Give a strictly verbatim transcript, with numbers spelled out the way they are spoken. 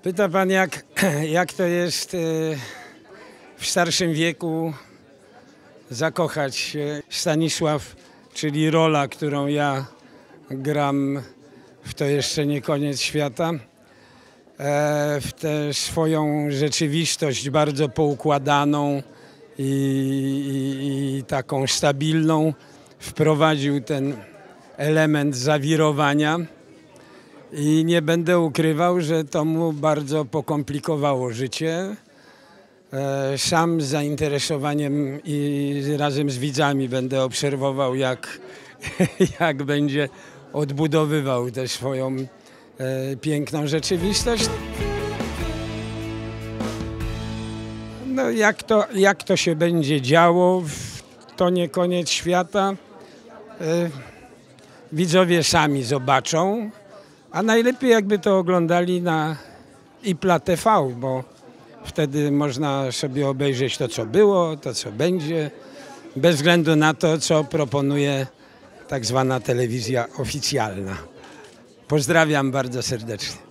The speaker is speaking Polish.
Pyta pan, jak, jak to jest w starszym wieku zakochać się. Stanisław, czyli rola, którą ja gram w To jeszcze nie koniec świata, w tę swoją rzeczywistość bardzo poukładaną i, i, i taką stabilną wprowadził ten element zawirowania. I nie będę ukrywał, że to mu bardzo pokomplikowało życie. Sam z zainteresowaniem i razem z widzami będę obserwował, jak, jak będzie odbudowywał tę swoją piękną rzeczywistość. No, jak to, jak to się będzie działo, to nie koniec świata. Widzowie sami zobaczą. A najlepiej jakby to oglądali na Ipla T V, bo wtedy można sobie obejrzeć to, co było, to, co będzie, bez względu na to, co proponuje tak zwana telewizja oficjalna. Pozdrawiam bardzo serdecznie.